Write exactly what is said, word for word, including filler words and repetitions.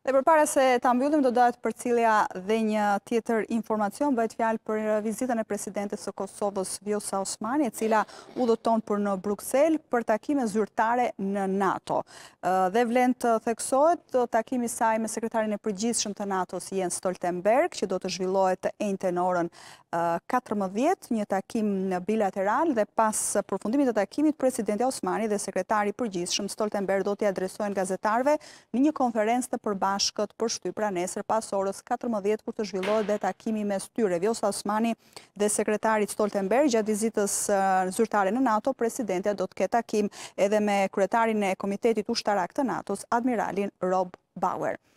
Dhe përpara se ta mbyllim, do dahet përcjellja dhe një tjetër informacion, bëhet fjalë për vizitën e presidentes së Kosovës Vjosa Osmani, e cila udhëton për në Bruksel për takime zyrtare në NATO. Dhe vlen të theksohet takimi i saj me sekretarin e përgjithshëm të NATO-s Jens Stoltenberg, që do të zhvillohet të enjte në orën katërmbëdhjetë, një takim bilateral, dhe pas përfundimit të takimit presidenti Osmani dhe sekretari i përgjithshëm Stoltenberg do t'i adresojnë gazetarëve në një konferencë të përbashkët për shtypra nesër pas orës katërmbëdhjetë, kur të zhvillohet dhe takimi mes tyre, Vjosa Osmani dhe sekretarit Stoltenberg. Gjatë vizitës zyrtare në NATO, presidentja do të ketë takim edhe me kryetarin e Komitetit Ushtarak të NATO-s, admiralin Rob Bauer.